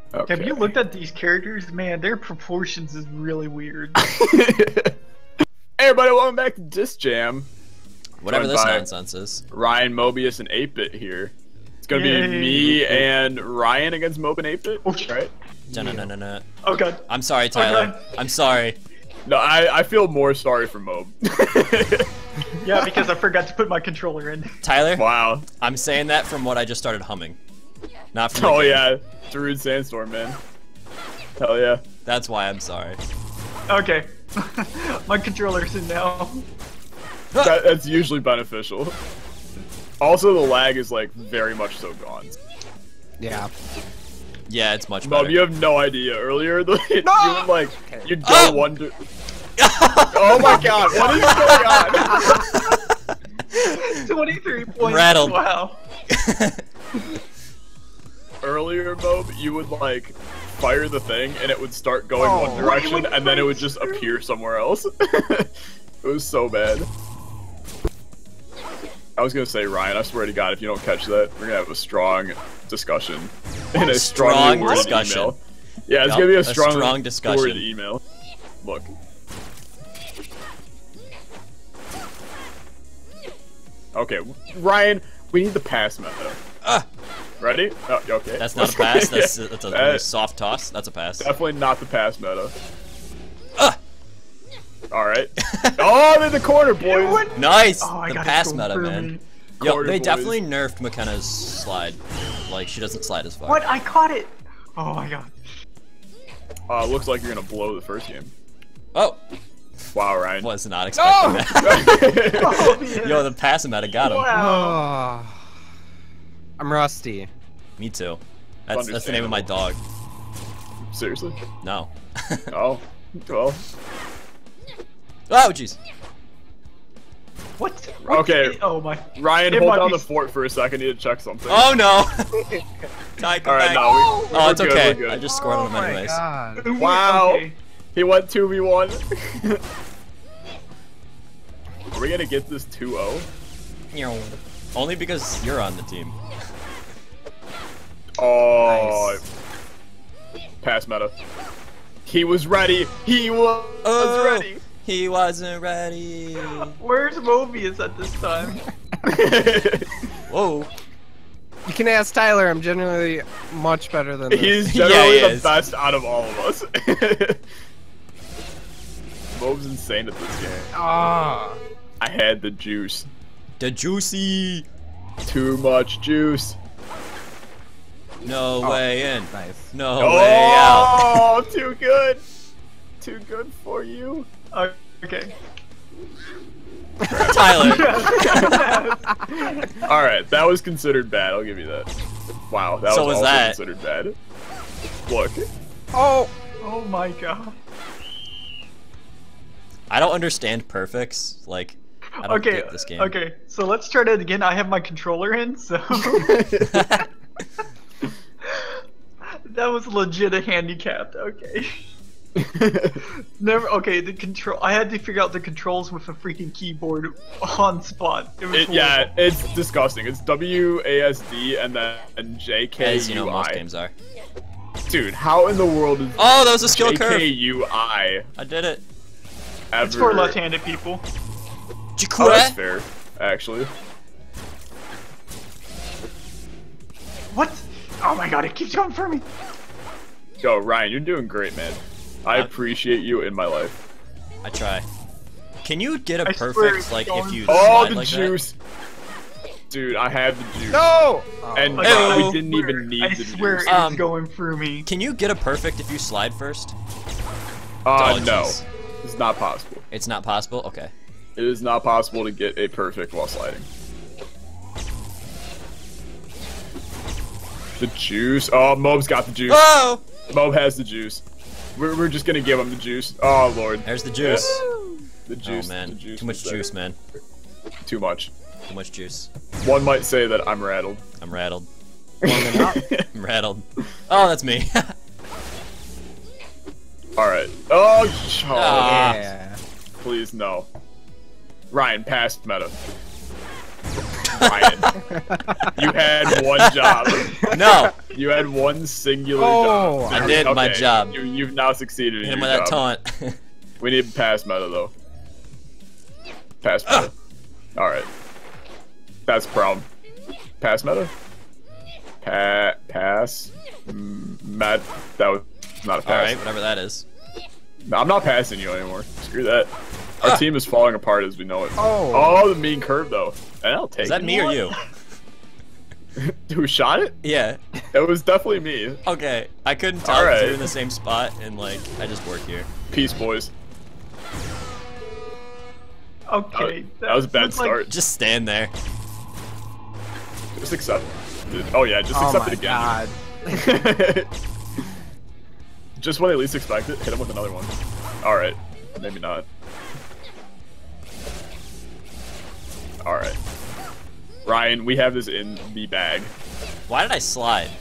Okay. Have you looked at these characters? Man, their proportions is really weird. Hey everybody, welcome back to Disc Jam. Whatever Joined this by nonsense is. Ryan, Mobius, and 8-Bit here. It's gonna Yay. be me and Ryan against Mob and 8-Bit, right? No. Oh god. I'm sorry, Tyler. Okay. I'm sorry. No, I feel more sorry for Mob. Yeah, because I forgot to put my controller in. Tyler, Wow. I'm saying that from what I just started humming. Not from the Oh game. yeah, Darude Sandstorm, man. Hell yeah. That's why I'm sorry. Okay. My controller's in now. That's usually beneficial. Also, the lag is like very much so gone. Yeah. Yeah, it's much better. Mob, you have no idea. Earlier, you were like, you don't Oh! wonder. Oh my god, what is going on? 23 points. Rattled. Wow. Earlier, Mob, you would like fire the thing and it would start going one direction and then it would just appear somewhere else. It was so bad. I was gonna say, Ryan, I swear to God, if you don't catch that, we're gonna have a strong discussion. In a strongly Strong worded discussion. email. Yeah, it's Yup, gonna be a a strong strong discussion. worded email. Look. Okay, Ryan, we need the pass method. Ready? Oh, okay. That's not a pass. That's a really soft toss. That's a pass. Definitely not the pass meta. Alright. Oh, they're in the corner, boys! Nice. Oh, I the got pass it meta, for man. me. Yo, Corner they boys. definitely nerfed McKenna's slide. Like, she doesn't slide as far. What? I caught it. Oh my god. Looks like you're gonna blow the first game. Oh, Wow, Ryan. was not expecting that. Oh, yeah. Yo, the pass meta got him. Wow. Oh. I'm rusty. Me too. That's the name of my dog. Seriously? No. Oh. Well. Oh, jeez. What? Okay. Oh my. Ryan, It hold might down be- the fort for a second. I need to check something. Oh no. Ty, come Alright, back. no, Oh, we're it's good, okay. we're good. I just scored on him Oh my anyways. god. Wow. Okay. He went 2v1. Are we gonna get this 2-0? Only because you're on the team. Oh. Pass meta. He was ready. He was ready. He wasn't ready. Where's Mobius at this time? Whoa. You can ask Tyler. I'm generally much better than this. He's Yeah, generally he the is. best out of all of us. Mob's insane at this game. Ah. I had the juice. The juicy. Too much juice. No way in. Nice. No way out. Oh, too good. Too good for you. Okay. Tyler. Alright, that was considered bad. I'll give you that. Wow, that So was was also that. considered bad. Look. Oh. Oh my god. I don't understand perfects. Like, I don't Okay. get this game. Okay. So let's try it again. I have my controller in, so that was legit a handicapped. Okay. Never. Okay. The control. I had to figure out the controls with a freaking keyboard on spot. It was Yeah, horrible. it's disgusting. It's WASD and then JKUI. As you know, most games are. Dude, how in the world is Oh, that was a skill curve. JKUI I did it. ever? It's for left-handed people. Oh, that's Jakura. fair, actually. What? Oh my god! It keeps going for me. Yo, Ryan, you're doing great, man. I appreciate you in my life. I try. Can you get a I swear perfect, it's like, if going you for- Oh, slide the like juice! Dude, I had the juice. No. And Like, Ew. we I didn't swear- even need I the swear juice. it's going through me. that? Can you get a perfect if you slide first? No. jeez. It's not possible. It's not possible? Okay. It is not possible to get a perfect while sliding. The juice. Oh, Mob's got the juice. Oh! Mob has the juice. We're just gonna give him the juice. Oh, Lord. There's the juice. The juice. Oh, man. The juice Too much was there. juice, man. Too much. Too much juice. One might say that I'm rattled. I'm rattled. I'm rattled. Oh, that's me. Alright. Oh, Ah. Yeah. please, no. Ryan, pass meta. Ryan, you had one job. No, You had one singular Oh, job. I did my job. You've now succeeded hit in him your with job. that taunt. We need pass meta though. Pass meta. Alright. That's the problem. Pass meta? Pass. Matt, that was not a pass. Alright, whatever that is. No, I'm not passing you anymore. Screw that. Our team is falling apart as we know it. Oh. Oh, the mean curve though. And I'll take Is that it. me or you? Who shot it? Yeah. It was definitely me. Okay. I couldn't tell Alright. because you're in the same spot and like I just work here. Peace, boys. Okay. That was a bad looks like- start. Just stand there. Just accept it. Oh yeah, just Oh accept my it again. god. Just when they least expect it, hit him with another one. Alright. Maybe not. Alright. Ryan, we have this in the bag. Why did I slide?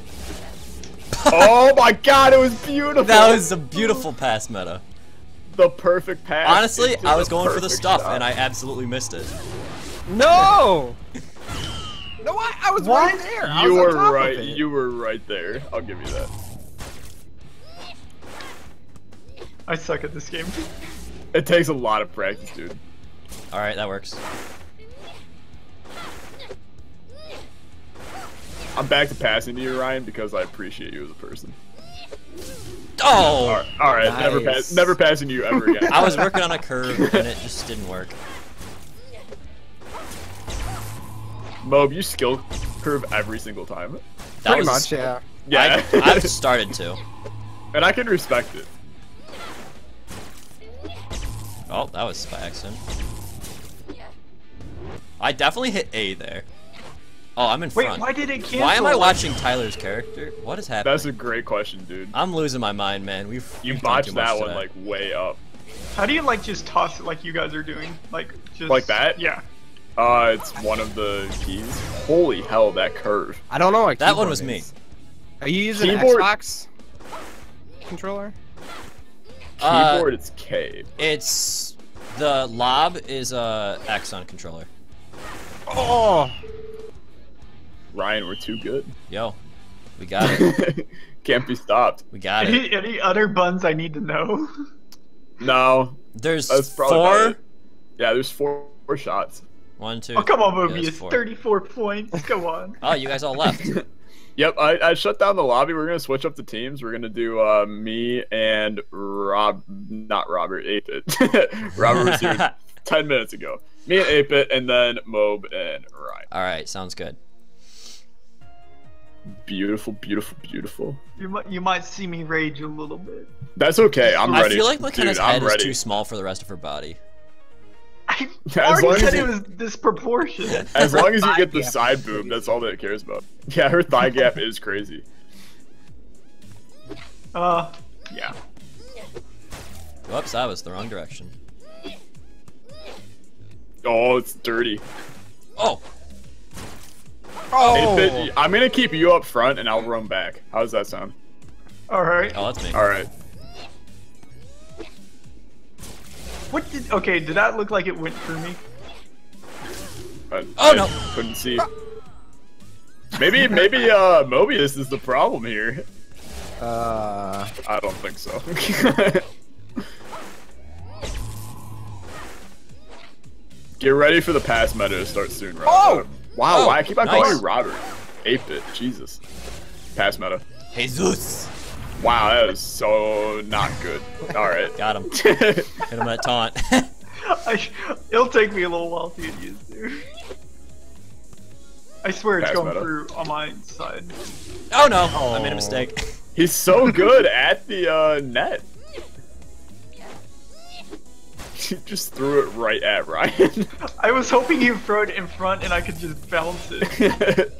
Oh my god, it was beautiful! That was a beautiful pass meta. the perfect pass. Honestly, into I was going for the perfect stuff shot. and I absolutely missed it. No! No, I was What? right there. I You was on were top of right. it. You were right there. I'll give you that. I suck at this game. It takes a lot of practice, dude. Alright, that works. I'm back to passing to you, Ryan, because I appreciate you as a person. Oh! All right. Nice. Never passing you ever again. I was working on a curve and it just didn't work. Mob, you skill curve every single time. That Pretty was, much, yeah. Yeah, I've started to. and I can respect it. Oh, that was by accident. I definitely hit A there. Oh, I'm in Wait, front. why did it cancel? Why am I watching Tyler's character? What is happening? That's a great question, dude. I'm losing my mind, man. You we've done too botched much that one today. like way up. How do you like just toss it like you guys are doing? Like just Like that? Yeah. It's one of the keys. Holy hell, that curve. I don't know what That one keyboard was me. is. Are you using Keyboard- Xbox controller? Keyboard, it's K. It's the lob is X on controller. Oh! Ryan, we're too good. Yo, we got it. Can't be stopped. We got it. Any other buns I need to know? No, There's that's probably four. about it. Yeah, there's four shots. 1, 2. Oh come on, yeah, Mobius! there's 4. 34 points. Go on. Oh, you guys all left. Yep, I shut down the lobby. We're gonna switch up the teams. We're gonna do me and not Robert, 8-Bit. Robert was here 10 minutes ago. Me and 8-Bit, and then Mob and Ryan. All right, sounds good. Beautiful, beautiful, beautiful. You might see me rage a little bit. That's okay. I'm ready. I feel like McKenna's Dude, head I'm is ready. too small for the rest of her body. I As long already as said you- it was disproportionate. As long as you get the gap. side boob, that's all that it cares about. Yeah, her thigh gap is crazy. Yeah. Whoops, that was the wrong direction. Oh, it's dirty. Oh, Oh! 8-Bit, I'm gonna keep you up front, and I'll run back. How does that sound? All right. oh, that's me. All right. What did? Okay, did that look like it went for me? Oh, I no. Couldn't see. Maybe Mobius is the problem here. I don't think so. Get ready for the pass meta to start soon, Robert. Oh! Wow, Oh, I keep on nice. calling you Robert. 8-Bit, Jesus. Pass meta. Jesus. Wow, that is so not good. Alright. Got him. Hit him with that taunt. It'll take me a little while to get used to. I swear it's Pass going meta. through on my side. Oh no, I made a mistake. He's so good at the net. He just threw it right at Ryan. I was hoping he'd throw it in front and I could just bounce it.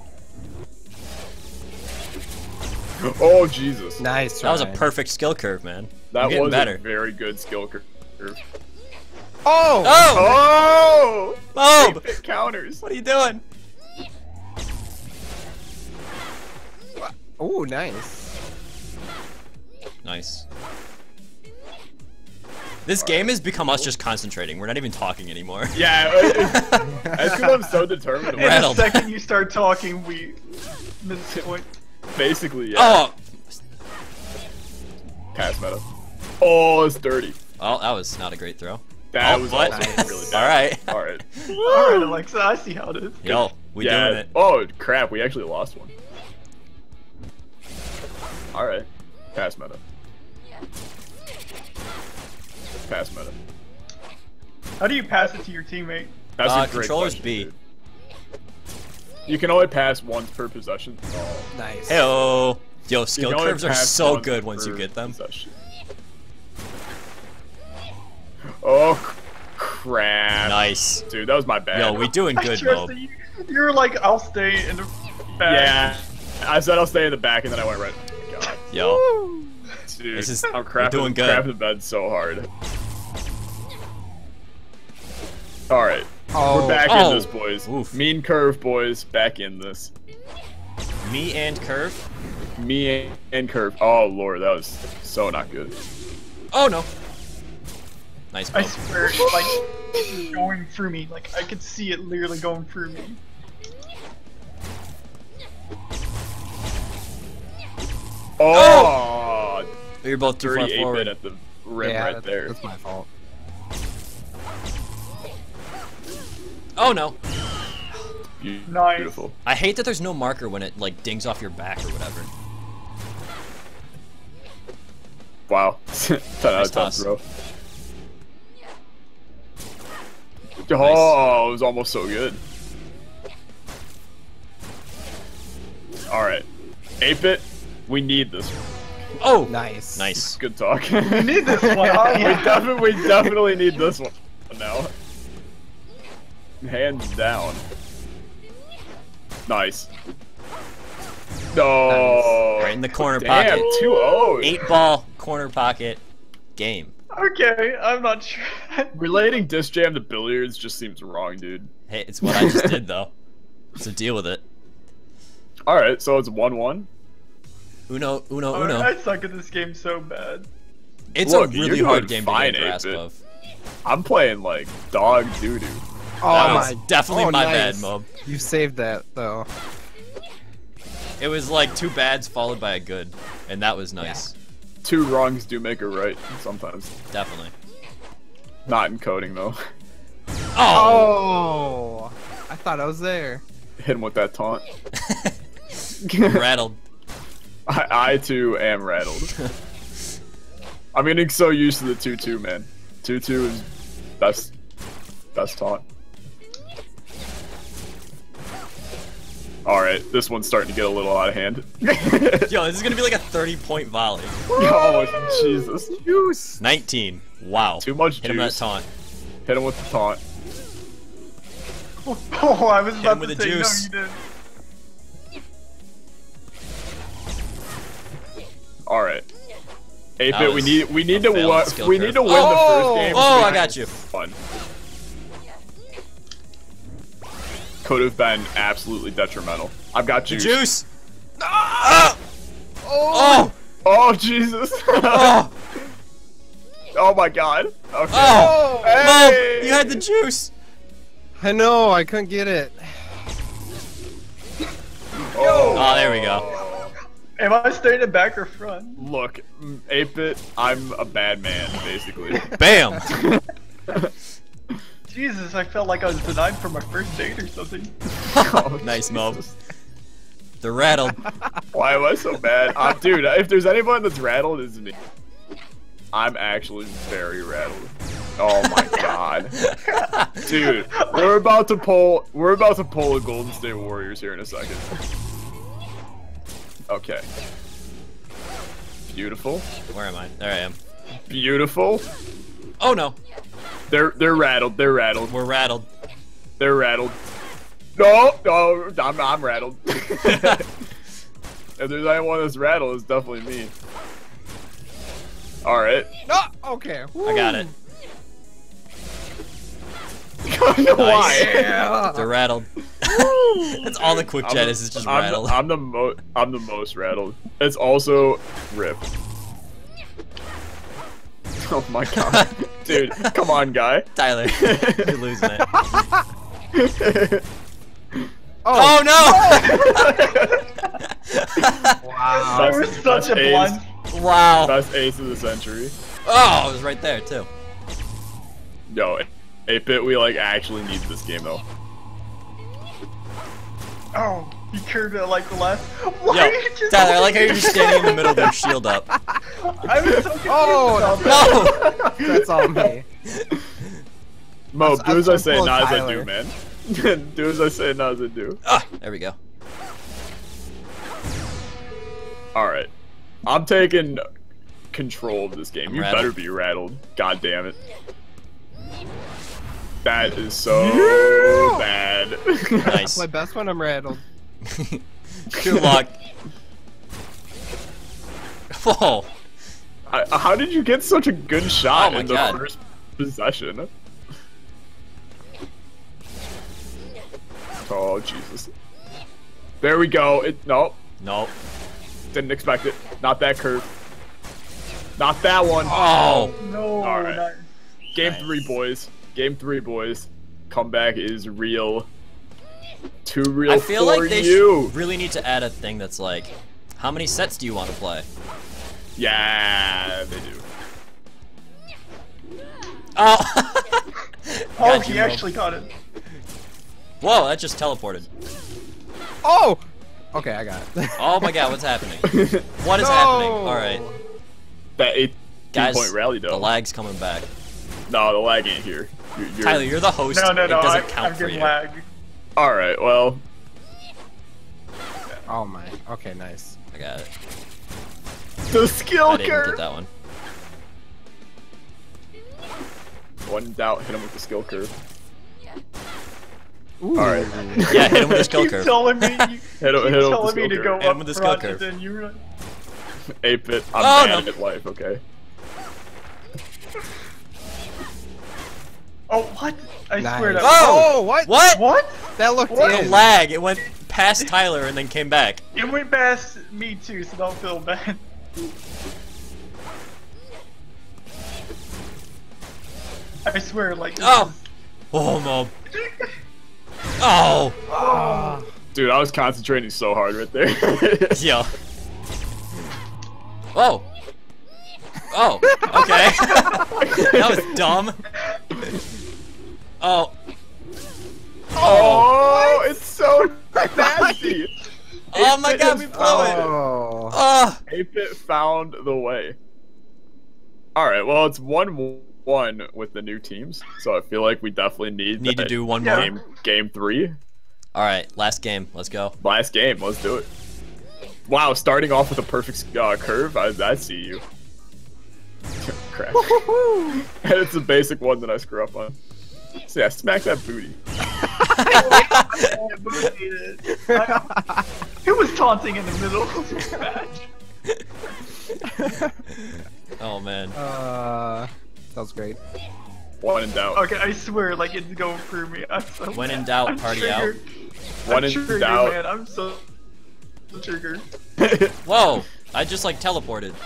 Oh Jesus. Nice. That was a Ryan. perfect skill curve, man. That I'm getting was better. a very good skill curve. Oh! Oh! Oh! Bob! 8-Bit counters. What are you doing? Oh, nice. Nice. This game has become us just concentrating. We're not even talking anymore. Yeah, that's because I'm so determined. And the Rattled. second you start talking, we miss the point. Basically, yeah. Oh! Pass meta. Oh, it's dirty. Oh, that was not a great throw. That Oh, was but- also really bad. Alright. Alright. Alright, Alexa, I see how it is. Yo, we Yeah. doing it. Oh, crap. We actually lost one. Alright. Pass meta. Pass meta. How do you pass it to your teammate? That's a great controller's question, B. dude. You can only pass once per possession. Oh. Nice. Heyo. Yo, You skill can only curves are pass so once good once you per get them. possession. Oh, crap. Nice. Dude, that was my bad. Yo, we doing I good, trust Mob. that you're like, I'll stay in the back. Yeah. I said I'll stay in the back, and then I went right. God. Yo. Dude, This is- I'm we're crapping, doing good. crapping the bed so hard. Alright. Oh. We're back Oh. in this, boys. Oof. Mean curve, boys. Back in this. Me and Curve. Me and curve. Oh, Lord. That was so not good. Oh, no. Nice, I Mob. swear, like, it's going through me. Like, I could see it literally going through me. Oh! You're both too far 38 bit forward. at the rim Yeah, right there. That's my fault. Oh, no. Nice. Beautiful. I hate that there's no marker when it, like, dings off your back or whatever. Wow. 10 out Nice of 10, toss. bro. Oh, it was almost so good. Alright. 8-bit, we need this one. Oh! Nice. Nice. Good talk. You need this one, huh? we definitely need this one now. Hands down. Nice. No. Right in the corner Damn, pocket. 2-0. 8-ball corner pocket game. Okay, I'm not sure. Relating disc jam to billiards just seems wrong, dude. Hey, it's what I just did, though. So deal with it. Alright, so it's 1-1. Uno, uno, I uno. suck at this game so bad. It's Look, a you're really doing hard game to fine, get a grasp 8-bit. of. I'm playing like dog doo-doo. Oh That my. was definitely oh, my nice. bad, Mob. You saved that though. It was like 2 bads followed by a good, and that was nice. 2 wrongs do make a right sometimes. Definitely. Not in coding though. Oh! Oh. I thought I was there. Hit him with that taunt. Rattled. I too am rattled. I'm getting so used to the 2-2, man. 2-2 is best taunt. Alright, this one's starting to get a little out of hand. Yo, this is gonna be like a 30-point volley. Oh, Jesus. Juice. 19. Wow. Too much Hit him that juice. taunt. Hit him with the taunt. Oh, I was him about with to the say juice. no, you didn't. Alright. 8-bit, That we was need a to failed win. skill We curve. need to win Oh! the first game. Oh, to I make got it you. Fun. Could have been absolutely detrimental. I've got juice. Juice! Ah! Oh! Oh Jesus! Oh! Oh my God! Okay. Oh! Hey! Mob, you had the juice! I know. I couldn't get it. Oh, there we go. Am I staying in back or front? Look, 8-bit, I'm a bad man, basically. Bam! Jesus, I felt like I was denied for my first date or something. Oh, Nice, Mob. Jesus. They're rattled. Why am I so bad? Dude, if there's anyone that's rattled, it's me. I'm actually very rattled. Oh my God. Dude, we're about to pull a Golden State Warriors here in a second. Okay. Beautiful. Where am I? There I am. Beautiful. Oh no. They're rattled. They're rattled. We're rattled. They're rattled. No, I'm rattled. If there's anyone that's rattled, it's definitely me. Alright. No. Okay. I got it. Why? Yeah. They're rattled. That's all the quick jet is just rattled. I'm the most rattled. It's also RIP. Oh my God. Dude, come on, guy. Tyler, you're losing it. Oh, no! wow. There was such a blunt. Wow. Best ace of the century. Oh, it was right there too. Yo, 8-bit, we like actually need this game though. Oh, he curved it like the last. Why Yo, are you just Tyler, I like how you're just standing in the middle with your shield up. I was so confused Oh, about that. No! That's all me. Mo, do as I say, I'm not as I Tyler. do, man. Do as I say, not as I do. Ah, there we go. Alright. I'm taking control of this game. I'm You rattled. better be rattled. God damn it. That is so bad. Nice. My best when I'm rattled. Good luck. Whoa. How did you get such a good shot Oh my in the God. first possession? Oh, Jesus. There we go. Nope. Nope. Didn't expect it. Not that curve. Not that one. Oh. No, Alright. not- Game Nice. 3, boys. Game 3, boys. Comeback is real. Too real I feel for like they you. really need to add a thing that's like, how many sets do you want to play? Yeah, they do. Oh. Oh, Got he you, Mo. actually caught it. Whoa, that just teleported. Oh! Okay, I got it. Oh my god, what's happening? What is No! happening? Alright. That 8 Guys, point rally, though. the lag's coming back. No, the lag ain't here. Tyler, you're the host. No, no, no. It doesn't I'm count for getting you. lag. Alright, well. Oh my. Okay, nice. I got it. The skill I didn't get curve. that one. One doubt, hit him with the skill curve. Ooh. Alright. Yeah, hit him with the skill Keep curve. telling me. You Hit him- keep hit him with the telling me skill to curve. go Hit him up with the skill front, curve. and then you were. 8-bit, I'm Oh, bad no. at life, okay? Oh, what? I Nice. swear to. Oh! Oh, what? What? What? That looked What? The in. lag. It went past Tyler and then came back. It went past me too, so don't feel bad. I swear, like. this Oh. Oh, Mo. Oh. Ah. Dude, I was concentrating so hard right there. Yo. Oh. Oh. Okay. That was dumb. Oh. Oh, it's so nasty. Oh my god, we blew it. Oh. Oh. 8-bit found the way. Alright, well, it's 1-1 with the new teams, so I feel like we definitely need Need to that do one Yeah. more. game 3. All right, last game. Let's go. Last game, let's do it. Wow, starting off with a perfect curve, I see you. Crap. It's a basic one that I screw up on. So yeah, smack that booty. Who was taunting in the middle of this match? Oh man. That was great. One in doubt. Okay, I swear, like it's going through me. I'm so When in mad. doubt, I'm party triggered. One I'm in triggered, doubt. man. I'm so triggered. Whoa! I just like teleported.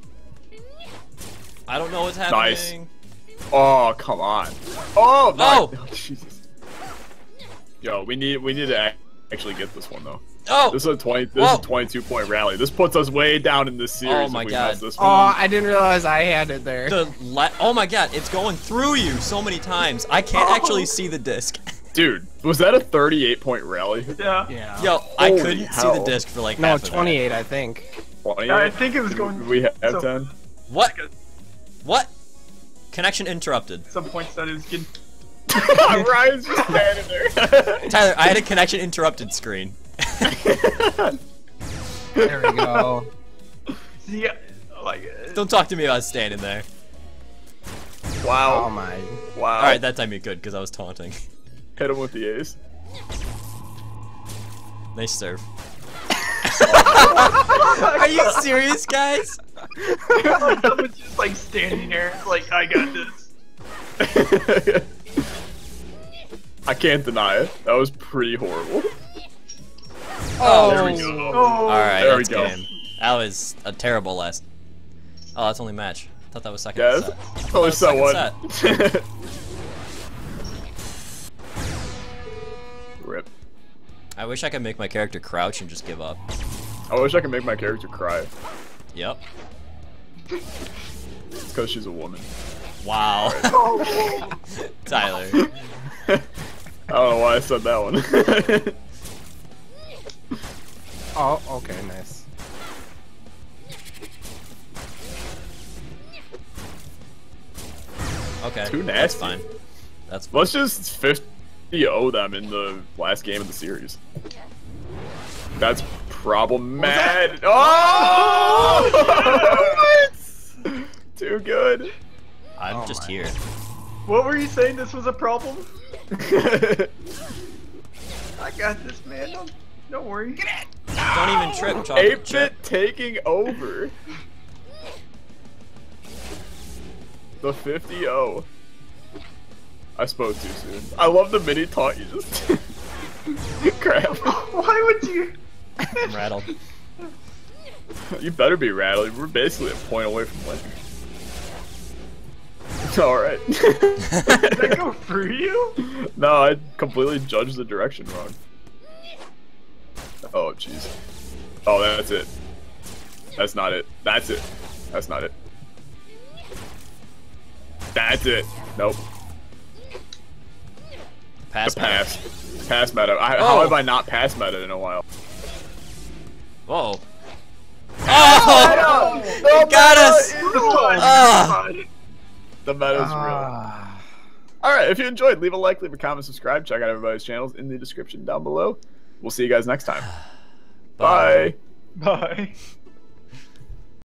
I don't know what's happening. Nice. Oh, come on. Oh, no. Oh. Jesus. Yo, we need to actually get this one though. Oh! This is a 20. This Whoa. is a 22-point rally. This puts us way down in this series. Oh if my we God. miss this Oh, one. I didn't realize I had it there. Oh my god, it's going through you so many times. I can't actually see the disc. Dude, was that a 38-point rally? Yeah. Yeah. Yo, I Holy couldn't see hell. the disc for like No, half of that. 28, I think. 28? Yeah, I think it was going. We have so- 10. What? What? Connection interrupted. Some points that it was getting. Ryan's just standing there. Tyler, I had a connection interrupted screen. There we go. See, like. Don't talk to me about standing there. Oh Wow. my. Wow. Alright, that time you could, because I was taunting. Hit him with the ace. Nice serve. Are you serious, guys? Someone's just like standing there, like I got this. I can't deny it. That was pretty horrible. Oh, There we go. Oh. Alright, There we that's go. game. That was a terrible last. Oh, that's only match. thought that was second Yes. set. I thought that Oh, was so second what? set. Rip. I wish I could make my character crouch and just give up. I wish I could make my character cry. Yep. It's because she's a woman. Wow. Oh, Tyler. I don't know why I said that one. Oh, okay, nice. Okay. Too That's nasty. fine. That's fine. Let's just 50-0 them in the last game of the series. That's problematic. Oh! What? Too good. I'm Oh just my. here. what were you saying? This was a problem? I got this, man. Don't worry. Don't even trip, chocolate 8-bit chip. taking over. The 50-0. I spoke too soon. I love the mini taunt you just crap. Why would you? I'm rattled. You better be rattled. We're basically a point away from winning. Alright. Did that go through you? No, I completely judged the direction wrong. Oh, jeez. Oh, that's it. That's not it. That's it. That's not it. That's it. Nope. Pass. The pass. Pass meta. How Oh. have I not passed meta in a while? Whoa. Oh! No, got us! It's fine. Ah. It's fine. The meta's real. Ah. Alright, if you enjoyed, leave a like, leave a comment, subscribe. Check out everybody's channels in the description down below. We'll see you guys next time. Bye. Bye.